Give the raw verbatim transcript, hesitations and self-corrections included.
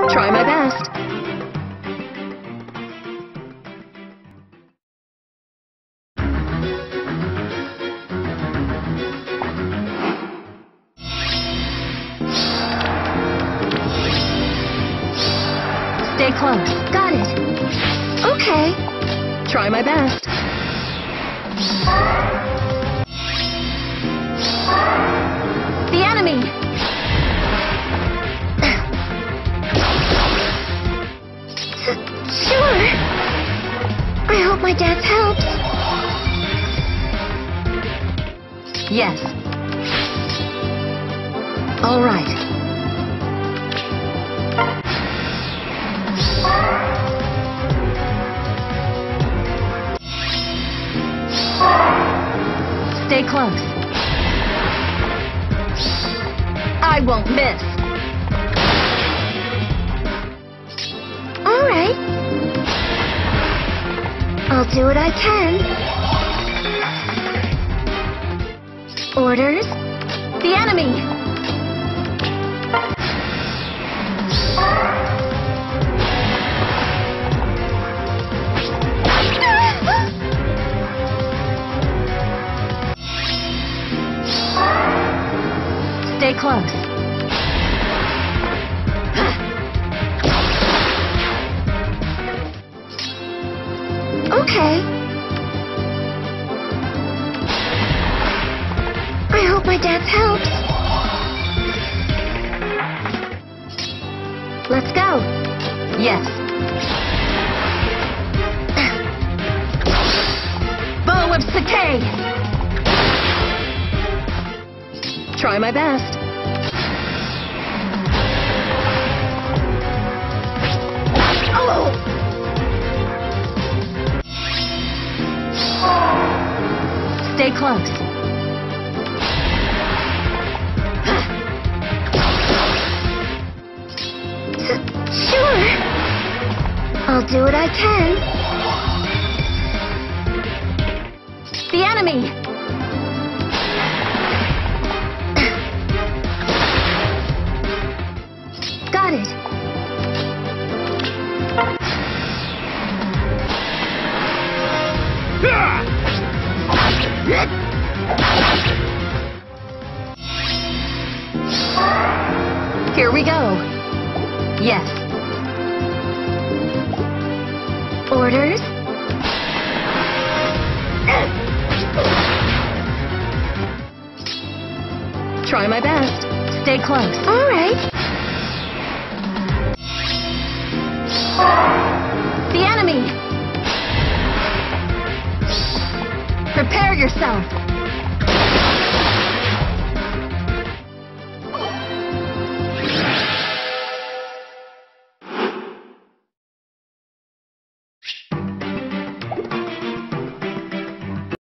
Try my best. Stay close. Got it. Okay. Try my best. The enemy! Sure. I hope my dance helps. Yes. All right. Stay close. I won't miss. All right. I'll do what I can. Orders? The enemy! Stay close. Okay. I hope my dance helps. Let's go. Yes. Bow of Sakai! Try my best. Oh! Stay close. Sure. I'll do what I can. The enemy! Got it. Here we go. Yes. Orders? Try my best. Stay close. All right. The enemy! Prepare yourself!